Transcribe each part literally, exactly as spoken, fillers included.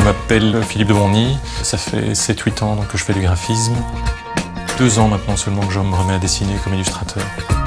m'appelle Philippe de Bonny, ça fait sept huit ans donc, que je fais du graphisme. Deux ans maintenant seulement que je me remets à dessiner comme illustrateur.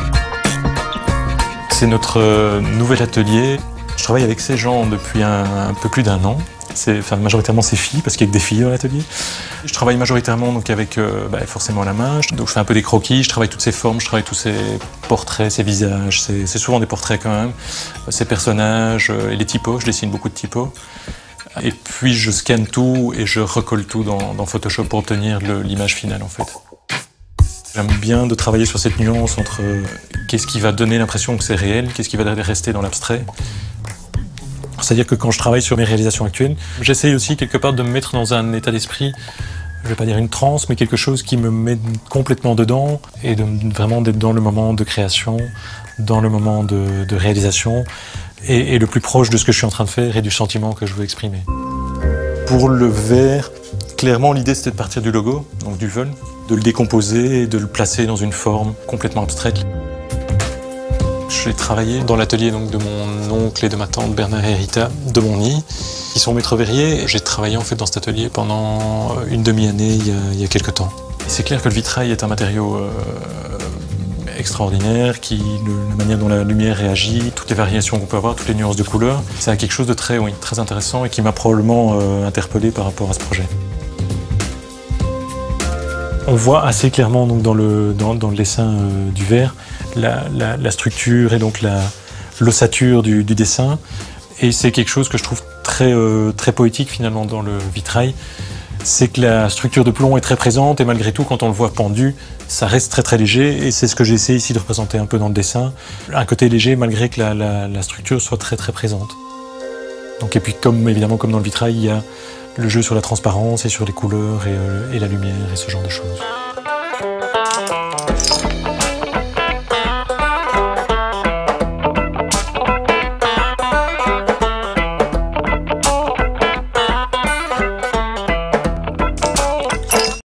C'est notre nouvel atelier. Je travaille avec ces gens depuis un, un peu plus d'un an. C'est, enfin, majoritairement c'est filles, parce qu'il y a que des filles dans l'atelier. Je travaille majoritairement donc, avec euh, bah, forcément la main. Donc je fais un peu des croquis, je travaille toutes ces formes, je travaille tous ces portraits, ces visages. C'est, c'est souvent des portraits quand même. Ces personnages euh, et les typos, je dessine beaucoup de typos. Et puis je scanne tout et je recolle tout dans, dans Photoshop pour obtenir le, l'image finale en fait. J'aime bien de travailler sur cette nuance entre euh, qu'est-ce qui va donner l'impression que c'est réel, qu'est-ce qui va rester dans l'abstrait. C'est-à-dire que quand je travaille sur mes réalisations actuelles, j'essaye aussi quelque part de me mettre dans un état d'esprit, je ne vais pas dire une transe, mais quelque chose qui me met complètement dedans et de, vraiment d'être dans le moment de création, dans le moment de, de réalisation et, et le plus proche de ce que je suis en train de faire et du sentiment que je veux exprimer. Pour le verre, clairement l'idée c'était de partir du logo, donc du vol, de le décomposer et de le placer dans une forme complètement abstraite. J'ai travaillé dans l'atelier donc, de mon oncle et de ma tante Bernard et Rita de Bonny, qui sont maîtres verriers. J'ai travaillé en fait dans cet atelier pendant une demi-année il y a, il y a quelques temps. C'est clair que le vitrail est un matériau euh, extraordinaire, qui, le, la manière dont la lumière réagit, toutes les variations qu'on peut avoir, toutes les nuances de couleurs, c'est quelque chose de très, oui, très intéressant et qui m'a probablement euh, interpellé par rapport à ce projet. On voit assez clairement donc, dans, le, dans, dans le dessin euh, du verre la, la, la structure et donc la, l'ossature du, du dessin. Et c'est quelque chose que je trouve très, euh, très poétique finalement dans le vitrail. C'est que la structure de plomb est très présente et malgré tout, quand on le voit pendu, ça reste très très léger. Et c'est ce que j'ai essayé ici de représenter un peu dans le dessin. Un côté léger malgré que la, la, la structure soit très très présente. Donc, et puis comme évidemment comme dans le vitrail, il y a le jeu sur la transparence et sur les couleurs et, euh, et la lumière et ce genre de choses.